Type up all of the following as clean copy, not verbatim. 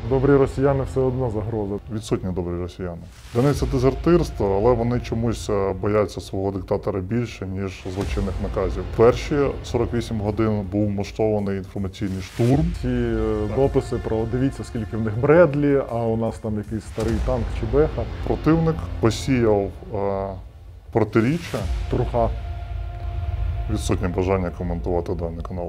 Добрі росіяни все одно загроза. Відсутні добрі росіяни. Для них це дезертирство, але вони чомусь бояться свого диктатора більше, ніж злочинних наказів. Перші 48 годин був влаштований інформаційний штурм. Ці дописи про дивіться, скільки в них Бредлі, а у нас там якийсь старий танк чи беха. Противник посіяв протиріччя. Труха. Відсутнє бажання коментувати даний канал.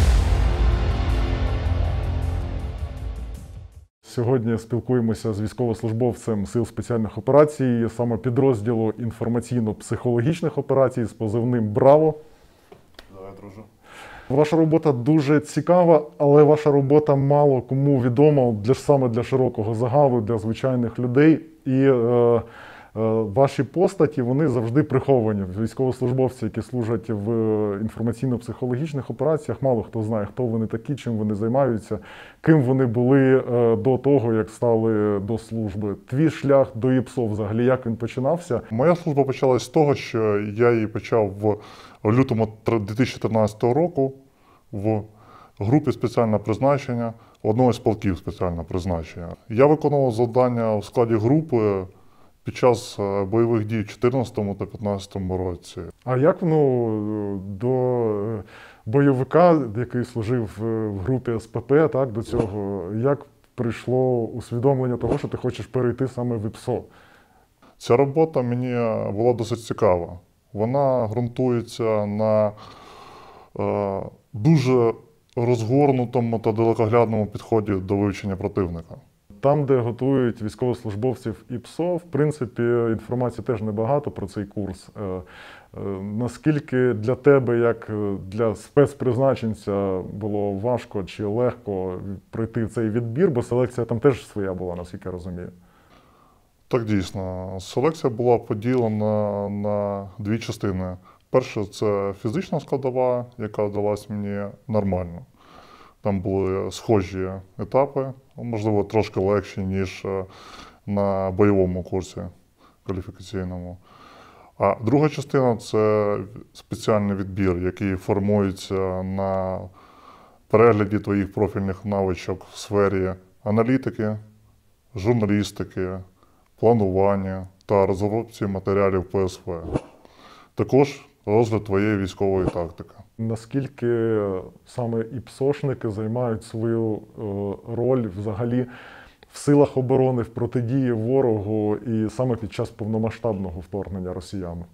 Сьогодні спілкуємося з військовослужбовцем Сил спеціальних операцій, саме підрозділу інформаційно-психологічних операцій з позивним «Браво». Давай, друже. Ваша робота дуже цікава, але ваша робота мало кому відома саме для широкого загалу, для звичайних людей. І ваші постаті, вони завжди приховані. Військовослужбовці, які служать в інформаційно-психологічних операціях, мало хто знає, хто вони такі, чим вони займаються, ким вони були до того, як стали до служби. Твій шлях до ІПСО взагалі, як він починався? Моя служба почалась з того, що я її почав в лютому 2013 року в групі спеціального призначення одного з полків спеціального призначення. Я виконував завдання в складі групи під час бойових дій в 2014 та 2015 році. А як до бойовика, який служив в групі СПП, так, до цього, як прийшло усвідомлення того, що ти хочеш перейти саме в ІПСО? Ця робота мені була досить цікава. Вона ґрунтується на дуже розгорнутому та далекоглядному підході до вивчення противника. Там, де готують військовослужбовців ІПСО, в принципі, інформації теж небагато про цей курс. Наскільки для тебе, як для спецпризначенця, було важко чи легко пройти цей відбір, бо селекція там теж своя була, наскільки я розумію? Так, дійсно. Селекція була поділена на дві частини. Перша – це фізична складова, яка далась мені нормально. Там були схожі етапи, можливо, трошки легші, ніж на бойовому курсі кваліфікаційному. А друга частина – це спеціальний відбір, який формується на перегляді твоїх профільних навичок в сфері аналітики, журналістики, планування та розробці матеріалів ПСВ. Також розгляд твоєї військової тактики. Наскільки саме ІПСОшники займають свою роль взагалі в силах оборони, в протидії ворогу і саме під час повномасштабного вторгнення росіян?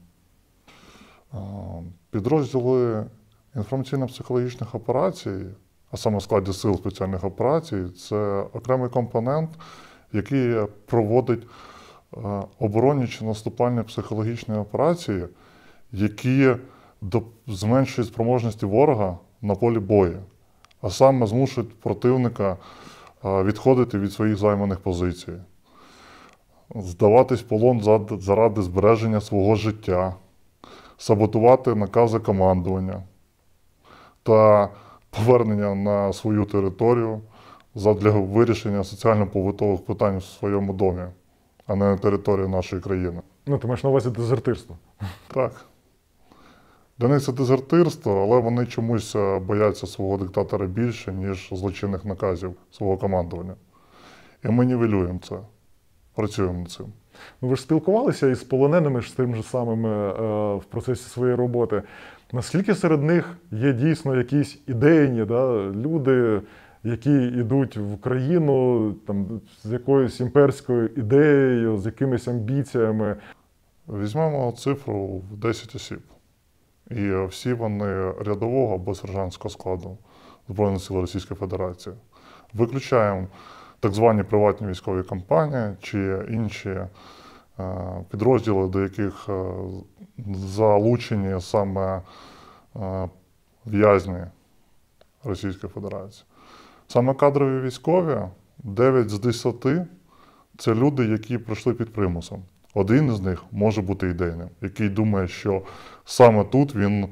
Підрозділи інформаційно-психологічних операцій, а саме в складі сил спеціальних операцій, це окремий компонент, який проводить оборонні чи наступальні психологічні операції, які зменшують спроможності ворога на полі бою, а саме змушують противника відходити від своїх займаних позицій, здаватись в полон заради збереження свого життя, саботувати накази командування та повернення на свою територію задля вирішення соціально-побутових питань в своєму домі, а не на території нашої країни. Ну, ти маєш на увазі дезертирство? Так. Для них це дезертирство, але вони чомусь бояться свого диктатора більше, ніж злочинних наказів свого командування. І ми нівелюємо це, працюємо над цим. Ну, ви ж спілкувалися із полоненими з тим же самим в процесі своєї роботи. Наскільки серед них є дійсно якісь ідейні люди, які йдуть в Україну там, з якоюсь імперською ідеєю, з якимись амбіціями? Візьмемо цифру в 10 осіб. І всі вони рядового або сержантського складу Збройних сил Російської Федерації. Виключаємо так звані приватні військові компанії чи інші підрозділи, до яких залучені саме в'язні Російської Федерації. Саме кадрові військові, 9 з 10 – це люди, які пройшли під примусом. Один із них може бути ідейним, який думає, що саме тут він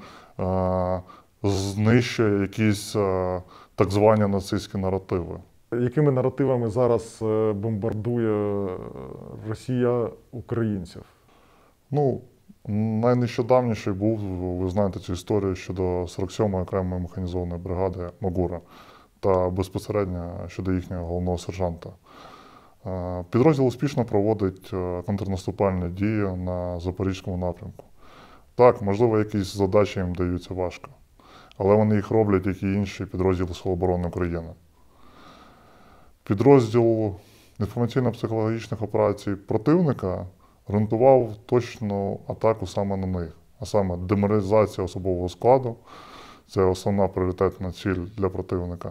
знищує якісь так звані нацистські наративи. Якими наративами зараз бомбардує Росія українців? Ну, найнещодавніший був, ви знаєте цю історію щодо 47-ї окремої механізованої бригади Магура. та безпосередньо щодо їхнього головного сержанта. Підрозділ успішно проводить контрнаступальні дії на Запорізькому напрямку. Так, можливо, якісь задачі їм даються важко, але вони їх роблять, як і інші підрозділи Сил оборони України. Підрозділ інформаційно-психологічних операцій противника ґрунтував точну атаку саме на них, а саме деморалізація особового складу – це основна пріоритетна ціль для противника.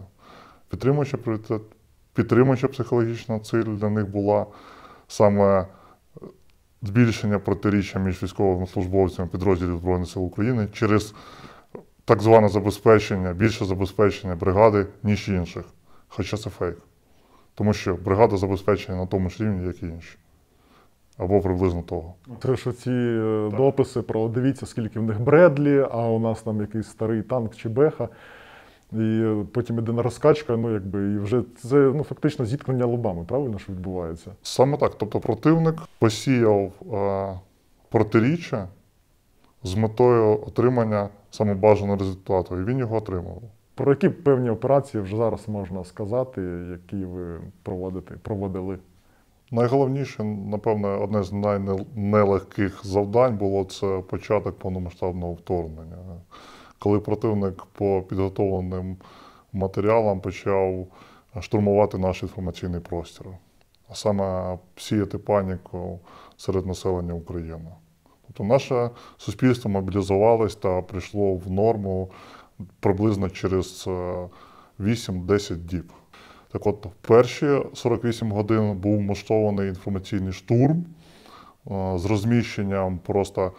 Підтримуюча психологічна ціль для них була саме збільшення протиріччя між військовими службовцями підрозділів Збройних сил України через так зване забезпечення, більше забезпечення бригади, ніж інших. Хоча це фейк. Тому що бригада забезпечена на тому ж рівні, як і інші. Або приблизно того. Це ж оці дописи про дивіться, скільки в них Бредлі, а у нас там якийсь старий танк чи беха. І потім іде на розкачка, і вже це фактично зіткнення лобами, правильно, що відбувається? Саме так. Тобто противник посіяв протиріччя з метою отримання самобажаного результату, і він його отримав. Про які певні операції вже зараз можна сказати, які ви проводили? Найголовніше, напевно, одне з найнелегких завдань було це початок повномасштабного вторгнення. Коли противник по підготовленим матеріалам почав штурмувати наш інформаційний простір, а саме сіяти паніку серед населення України. Тобто наше суспільство мобілізувалось та прийшло в норму приблизно через 8-10 діб. Так от, в перші 48 годин був влаштований інформаційний штурм з розміщенням просто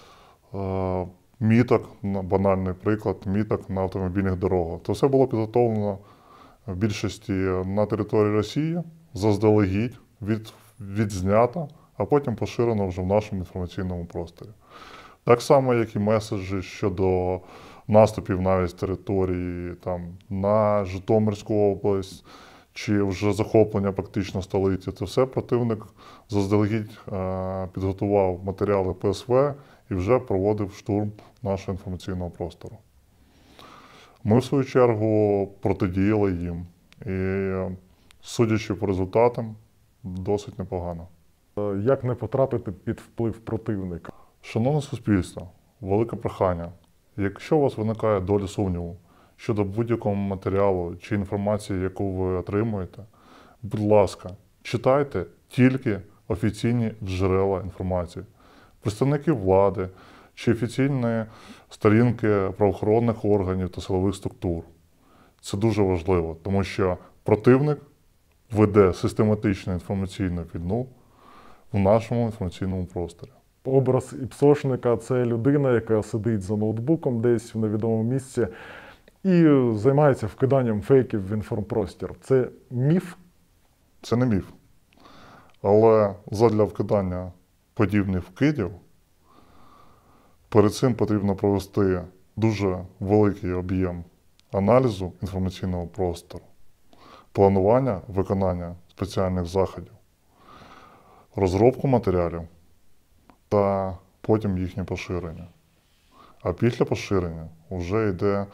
міток, банальний приклад, міток на автомобільних дорогах. Це все було підготовлено в більшості на території Росії, заздалегідь, відзнято, а потім поширено вже в нашому інформаційному просторі. Так само, як і меседжі щодо наступів навіть з території на Житомирську область, чи вже захоплення практично столиці. Це все противник заздалегідь підготував матеріали ПСВ і вже проводив штурм нашого інформаційного простору. Ми, в свою чергу, протидіяли їм. І, судячи по результатам, досить непогано. Як не потрапити під вплив противника? Шановне суспільство, велике прохання. Якщо у вас виникає доля сумніву щодо будь-якого матеріалу чи інформації, яку ви отримуєте, будь ласка, читайте тільки офіційні джерела інформації. Представників влади чи офіційні сторінки правоохоронних органів та силових структур. Це дуже важливо, тому що противник веде систематичну інформаційну війну в нашому інформаційному просторі. Образ іпсошника – це людина, яка сидить за ноутбуком десь в невідомому місці і займається вкиданням фейків в інформпростір. Це міф? Це не міф. Але задля вкидання подібних вкидів перед цим потрібно провести дуже великий об'єм аналізу інформаційного простору, планування виконання спеціальних заходів, розробку матеріалів та потім їхнє поширення. А після поширення вже йде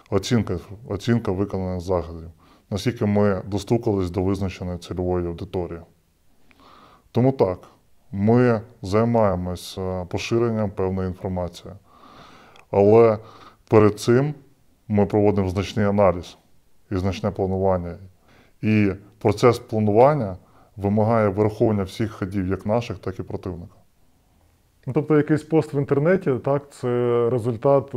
оцінка виконаних заходів, наскільки ми достукались до визначеної цільової аудиторії. Тому так, ми займаємось поширенням певної інформації. Але перед цим ми проводимо значний аналіз і значне планування. І процес планування вимагає враховування всіх ходів як наших, так і противника. Тобто якийсь пост в інтернеті, так, це результат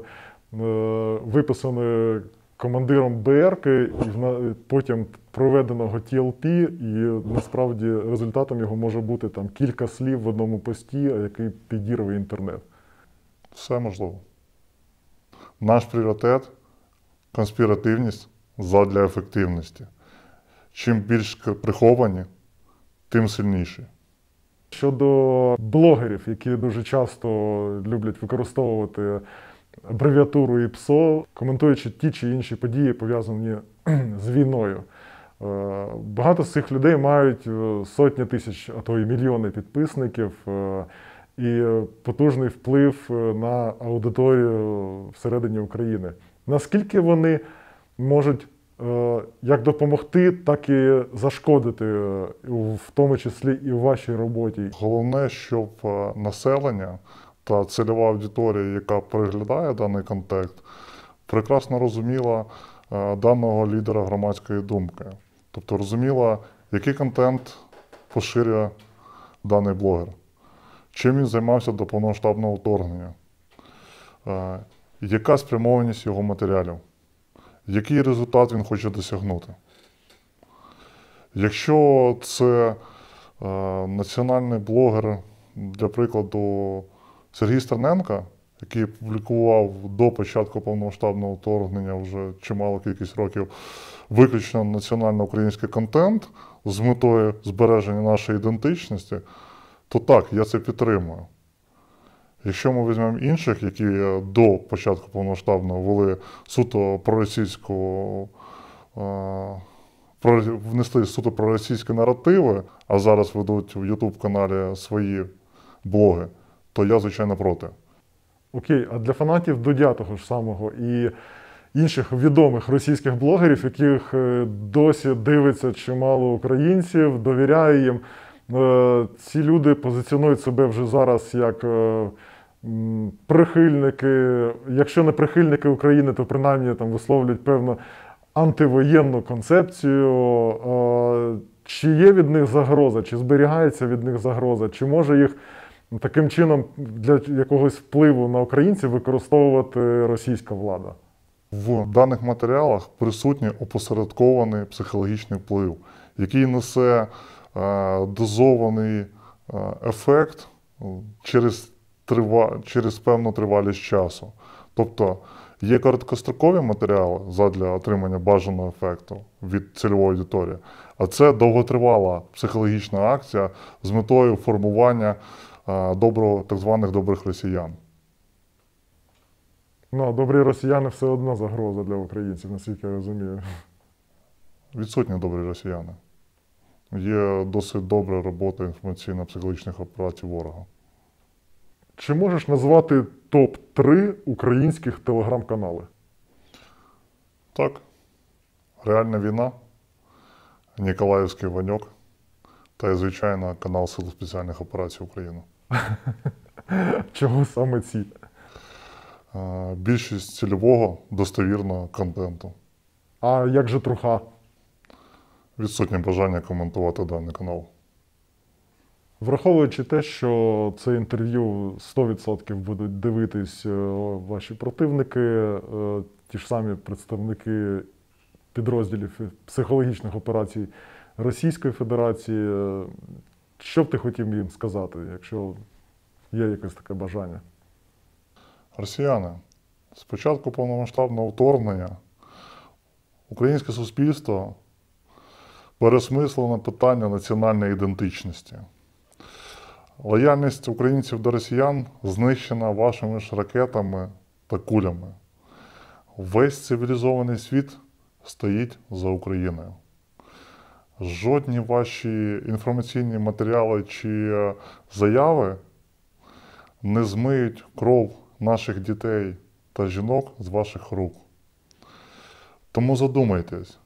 виписаної командиром БРки, і потім проведеного ТЛП, і насправді результатом його може бути кілька слів в одному пості, який підірве інтернет. Все можливо. Наш пріоритет – конспіративність задля ефективності. Чим більш приховані, тим сильніші. Щодо блогерів, які дуже часто люблять використовувати абревіатуру ІПСО, коментуючи ті чи інші події, пов'язані з війною. Багато з цих людей мають сотні тисяч, а то й мільйони підписників і потужний вплив на аудиторію всередині України. Наскільки вони можуть як допомогти, так і зашкодити, в тому числі і в вашій роботі. Головне, щоб населення та цільова аудиторія, яка переглядає даний контент, прекрасно розуміла даного лідера громадської думки. Тобто розуміла, який контент поширює даний блогер, чим він займався до повномасштабного вторгнення, яка спрямованість його матеріалів, який результат він хоче досягнути. Якщо це національний блогер, для прикладу, Сергій Стерненко, який публікував до початку повномасштабного вторгнення вже чималу кількість років виключно національно-український контент з метою збереження нашої ідентичності, то так, я це підтримую. Якщо ми візьмемо інших, які до початку повномасштабного вели суто проросійську, внесли суто проросійські наративи, а зараз ведуть в YouTube-каналі свої блоги, то я, звичайно, проти. Окей, а для фанатів Дудя того ж самого і інших відомих російських блогерів, яких досі дивиться чимало українців, довіряє їм, ці люди позиціонують себе вже зараз як прихильники, якщо не прихильники України, то принаймні там висловлюють певну антивоєнну концепцію. Чи є від них загроза, чи зберігається від них загроза, чи може їх таким чином для якогось впливу на українців використовувати російська влада? В даних матеріалах присутній опосередкований психологічний вплив, який несе дозований ефект через певну тривалість часу. Тобто є короткострокові матеріали задля отримання бажаного ефекту від цільової аудиторії, а це довготривала психологічна акція з метою формування так званих добрих росіян. Ну, добрі росіяни все одно загроза для українців, наскільки я розумію. Відсутні добрі росіяни. Є досить добра робота інформаційно-психологічних операцій ворога. Чи можеш назвати топ-3 українських телеграм-канали? Так. Реальна війна, Ніколаївський Ваньок та, звичайно, канал Сил спеціальних операцій України. Чого саме ці? Більшість цільового, достовірного контенту. А як же Труха? Відсутнє бажання коментувати даний канал. Враховуючи те, що це інтерв'ю 100% будуть дивитись ваші противники, ті ж самі представники підрозділів психологічних операцій Російської Федерації, що б ти хотів їм сказати, якщо є якесь таке бажання? Росіяни, з початку повномасштабного вторгнення українське суспільство переосмислено питання національної ідентичності. Лояльність українців до росіян знищена вашими ж ракетами та кулями. Весь цивілізований світ стоїть за Україною. Жодні ваші інформаційні матеріали чи заяви не змиють кров наших дітей та жінок з ваших рук. Тому задумайтесь,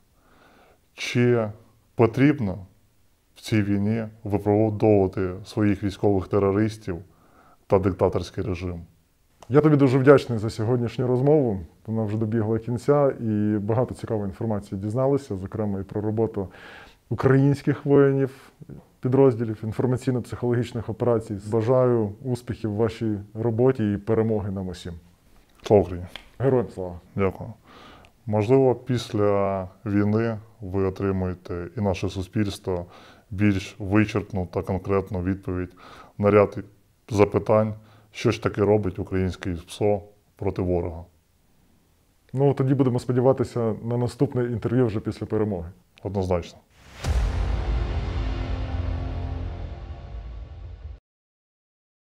чи потрібно в цій війні виправдовувати своїх військових терористів та диктаторський режим. Я тобі дуже вдячний за сьогоднішню розмову. Вона вже добігла кінця і багато цікавої інформації дізналися, зокрема і про роботу українських воїнів, підрозділів інформаційно-психологічних операцій. Бажаю успіхів в вашій роботі і перемоги нам усім. Слава Україні! Героям слава! Дякую. Можливо, після війни ви отримаєте і наше суспільство більш вичерпну та конкретну відповідь на ряд запитань, що ж таки робить український ПСО проти ворога. Ну, тоді будемо сподіватися на наступне інтерв'ю вже після перемоги. Однозначно.